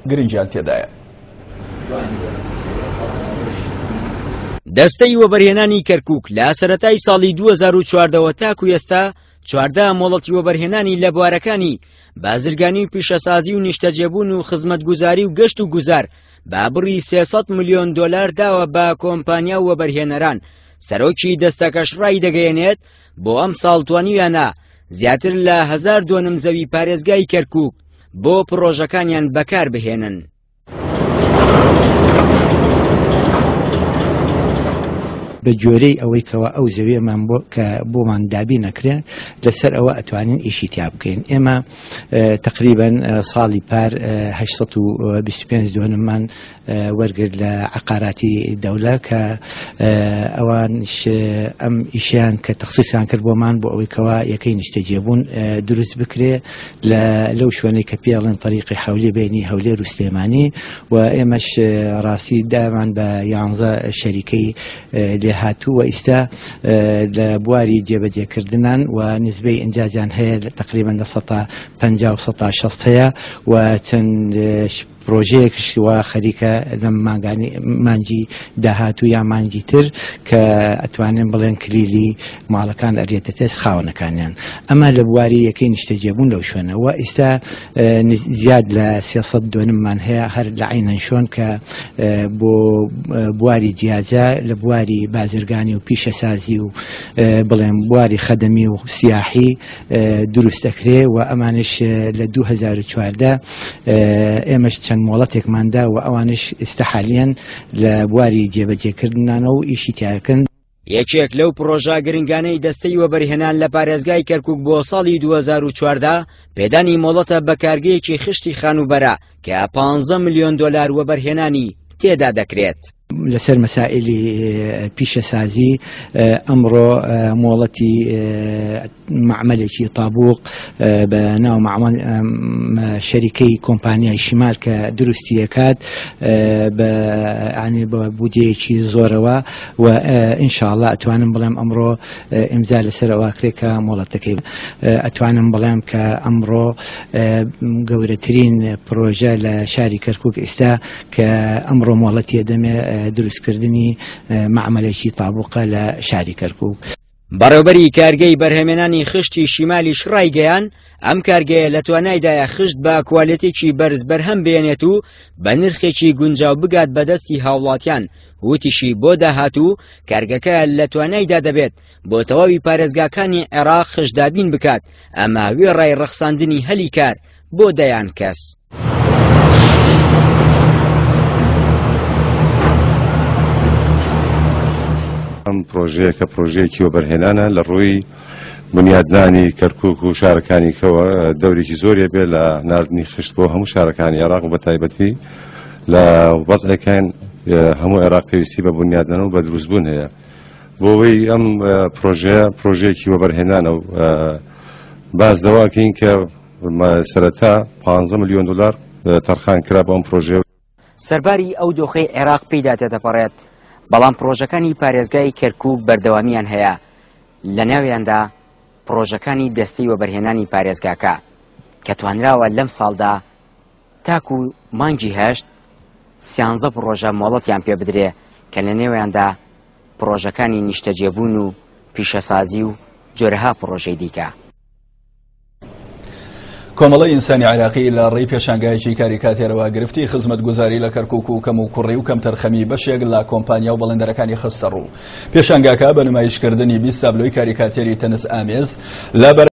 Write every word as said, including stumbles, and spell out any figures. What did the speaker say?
گرنگیان تێدایە. دەستەی وەبەرهێنانی کەرکووک لە سەرەتای ساڵی دوو هەزار و چواردەوە تاکو ئێستا چواردە مۆڵەتی وەبەرهێنانی لە بوارەکانی بازرگانی و پیشەسازی و نیشتەجێبوون و خزمەتگوزاری و گەشت و گوزار با بڕی سێسەد ملیۆن دۆلار داوە بە کۆمپانیا و وەبەرهێنەران. سەرۆکی دەستەکەش ڕای دەگەیەنێت بۆ ئەم ساڵ توانیویانە زیاتر لە هەزار دۆنم زەوی پارێزگای کەرکووک بۆ پرۆژەکانیان بەکار بهێنن. بە جۆرەی ئەوەی کەەوە ئەو زەویەمان بۆ کە بۆمان دابی نەکرێن لەسەر ئەوە ئەتوانین ئیشی تیا بکەین. ئێمە تقریباً ساڵی پار هەشت و بیست و پێنج دۆنممان وەرگرت لە عقاراتی دەولە کە ئەوانش ئەم ئیشیان کە تەخسیسان کرد بۆمان بۆ ئەوەی کەوا یەکەی نیشتەجێبوون دروست بکرێ لەو شوێنەی کە پێڵێن طریقی حولی بینی هەولێر و سلێمانی و ئێمەش ڕاستی دامان بە یانزە شەریکەی هاتوو و ئیستا لە بواری جێبەجێکردنان و نسبەی ئەنجاجان هەیە تقریبا لە سەد و پەنجا و سەد و شەست هەیە و چەند پرۆژەیەکش وە خەریکە لەم مانگی داهاتوو یا مانگی تر کە ئەتوانێن بڵێن کلیلی ماڵەکان ئەرێتە تێس خاوەنەکانیان. ئەمە لە بواری یەکەی نیشتەجێبوون لەو شوێنەوە ئیستا زیاد لە سێسەد دۆنممان هەیە هەر لە عینەن شۆن کە بۆ بواری جیاجە لە بواری بازرگانی و پیشەسازی و بڵێن بواری خەدەمی و سیاحی دروست دەکرێ و ئەمانش لە دوو هەزار و چواردە ئێمەش چەند مۆڵەتێکماندا و ئەوانش ئێستاحالیان لە بواری جێبەجێکردنانە و ئیشی تیاکەن. یەکێک لەو پرۆژە گرنگانەی دەستەی وەبەرهێنان لە پارێزگای کەرکووک بۆ ساڵی دوو هەزار و چواردە پێدانی مۆڵەتە بەکارگەیەکی خشتی خانوبەرە کە پانزە ملیۆن دۆلار وەبەرهێنانی تێدا دەکرێت. لەسەر مەسائلی پیشەسازی ئەمڕۆ مۆڵەتی معمەلێکی تابوق بە ناو شەریکەی کۆمپانیای شیمار کە دروستی دەکات بە بودجەیەکی زۆرەوە و ئینشاءڵڵا ئەتوانم بڵێم ئەمڕۆ ئیمزا لەسەر ئەواکرێت کە مۆڵەتەکەی ئەتوانم بڵێم کە ئەمڕۆ گەورەترین پرۆژە لە شاری کەرکووک ئێستا کە ئەمڕۆ مۆڵەتی دەمێ دروستکردنی معمەلێکی تابوقە لە شاری کەرکووک. بەڕێوەبەری کارگەی بەرهەمێنانی خشتی شیمالیش ڕایگەیان ئەم کارگەیە لە توانایدایە خشت بە کوالێتێکی بەرز بەرهەم بێنێت و بە نرخێکی گونجاو بگات بەدەستی هاوڵاتیان. وتیشی بۆ داهاتوو کارگەکە لە توانایدا دەبێت بۆ تەواوی پارێزگاکانی عێراق خشتدابین بکات ئەمە وێڕای ڕەخساندنی هەلی کار بۆ دەیان کەس. ئەم پرۆژەیە کە پرۆژەیەکی وەبەرهێنانە لە ڕووی بنیادنانی کەرکووک و شارەکانی کەوە دەورێکی زۆریە بێ لە ناردنی خشت بۆ هەموو شارەکانی عێراق بە تایبەتی لە وەزعەکان هەموو عێراق پێویستی بە بنیادنان و بە دروستبوون هەیە. بۆەوەی ئەم پرۆژەیە پرۆژەیەکی وەبەرهێنانە و باز دەواکەین کە سەرەتا پانزە ملیۆن دۆلار تەرخان کرا بۆ ئەم پرۆژێ. سەرباری ئەو دۆخەی عێراق پێیدا دەپەڕێت بەڵام پرۆژەکانی پارێزگای کەرکووک بەردەوامیان هەیە. لە ناویاندا پرۆژەکانی دەستەی وەبەرهێنانی پارێزگاکە کە توانراوە لەم ساڵدا تاکو مانگی هەشت سیانزە پرۆژە مۆڵەتیان پێ بدرێ کە لە نێویاندا پرۆژەکانی نیشتەجێبوون و پیشەسازی و جۆرەها پرۆژەی دیکە. کۆمەڵی ئینسانی عێراقی لە ڕێی پێشانگایەکی کاری کاتێرەوە گرفتی خزمەتگوزاری لە کەرکووک و کەم و کوڕی و کەم تەرخەمی بەشێک لە کۆمپانیا و بەڵێندەرەکانی خستە ڕوو. پێشانگاکە بە نمایشکردنی بیست تابلۆی کاری کاتێری تەنس ئامێز لە